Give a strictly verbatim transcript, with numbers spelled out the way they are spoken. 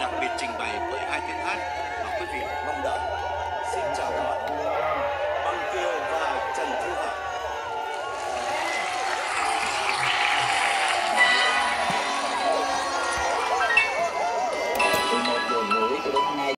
đặc biệt trình bày bởi hai tiếng hát